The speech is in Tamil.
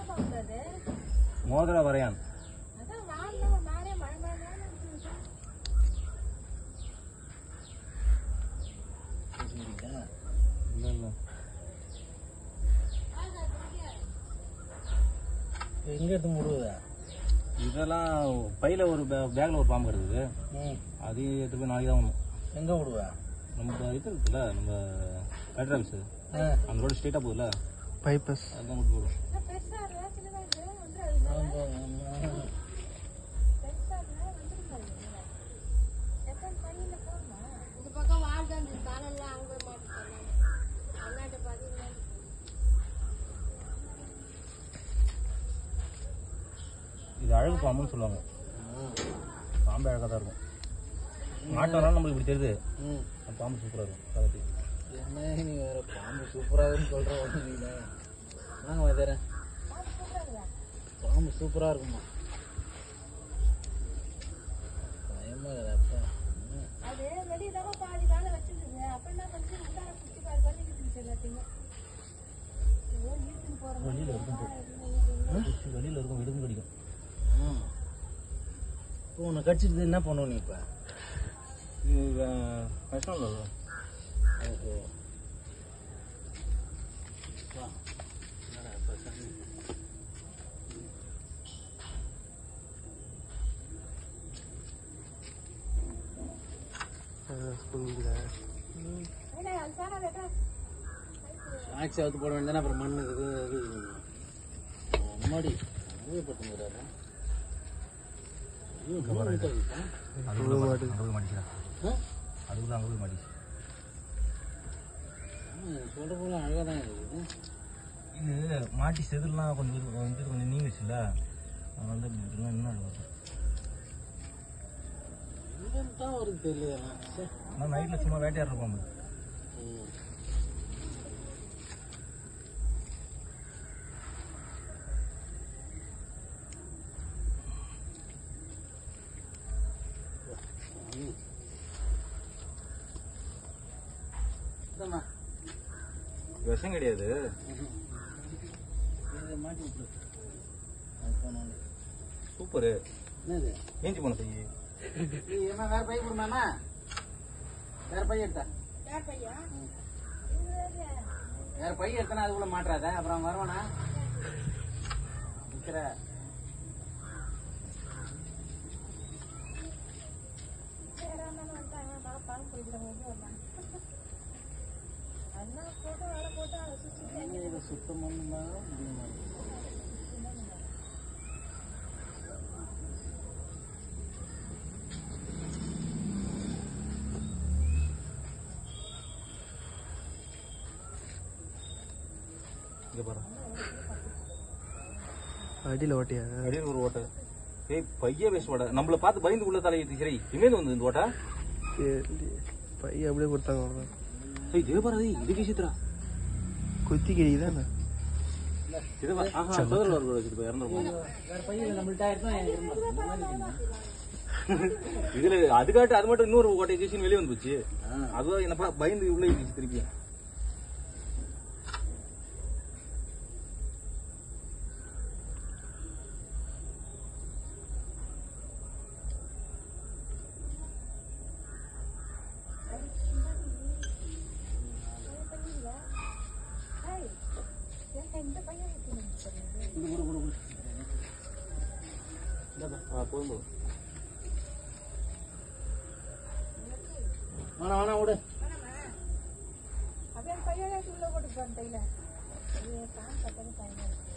மோதிர வரையான். எங்க எடுத்து முடுவதா? இதெல்லாம் பையில ஒரு பேக்ல ஒரு பாம்பு இருக்குது. அதையும் எடுத்து போய் நாளைக்கு தான் ஒண்ணும். எங்க விடுவா? நம்ம இது இருக்குல்ல, நம்ம பெட்ரோல்ஸ் அந்த ரோடு ஸ்ட்ரெயிட்டா போகுதுல்ல, பைப்பஸ் அதான் கொண்டு போடுவோம். இது அழகு பாம்புன்னு சொல்லுவாங்க. பாம்பு அழகா தான் இருக்கும். மாட்டோம்னாலும் நம்மளுக்கு இப்படி தெரியுது. பாம்பு சூப்பரா இருக்கும். கதட்டி என்ன நீ வேற பாம்பு சூப்பரா இருக்குன்னு சொல்ற ஒண்ணு நீங்க வாங்க வந்துறேன். பாம்பு சூப்பரா இருக்குமா? பயமா இல்லப்பா. அது வெளிய தான் பாதி கால வச்சிருங்க. அப்பன்னா கொஞ்சம் உள்ளார குட்டி பாரு பண்ணிக்கிட்டு எல்லாத்தையும். ஓ ஈத்துக்கு போறோம். வெளியில இருக்கும். வெளியில இருக்கும், விடுங்க கடிக்கும். இப்போ உன்னை கடிச்சிட்டு என்ன பண்ணுவ நீ இப்ப? இது கஷ்டம் இல்லை. ஓஹோ. சாட்சி அவுத்து போட வேண்டியதானே, அப்புறம் மண்ணு இது முன்னாடி அனுபவப்பட்டுங்கிறாரு. சொல்ற போல அழகா தான் இருக்குது. இது மாட்டி செதுலாம் கொஞ்சம் நீங்கிச்சுல்ல, அதனால தான் இப்படி இன்னும் அழகா தான் வருது தெரியல. ஆனால் நைட்டில் சும்மா வேட்டையாடுற பாம்பு. விஷம் கிடையாது. சூப்பரு. என்னது ஏஞ்சி போன பைய என்ன வேற பைய கொடுமாண்ணா? வேற பைய எடுத்தா? வேற பைய எடுத்தனா அதுக்குள்ள மாட்டாத, அப்புறம் வருவானா நிக்கிற. சுத்தம் பண்ணுமா முடியுமா? அடியில் ஓட்டையா? அடியில் ஒரு ஓட்டை. ஏய் பைய வேஸ்ட் ஓட்ட. நம்மள பார்த்து பயந்து உள்ள தலையிட்டு சரி இமேல் வந்து இந்த ஓட்டா பைய அப்படியே கொடுத்தாங்க. ஏய் தேவபாரதி இது கேசித்ரா குத்தி கிழிதான். இதுல அதுக்காட்டு அது மட்டும் இன்னொரு ஓட்டை கேசின்னு வெளியே வந்துச்சு. அதுதான் என்ன பயந்து உள்ள இருந்துச்சு திருப்பி. வேணா விடு. அப்படியே பையன் உள்ள போட்டு போறேன் கையில.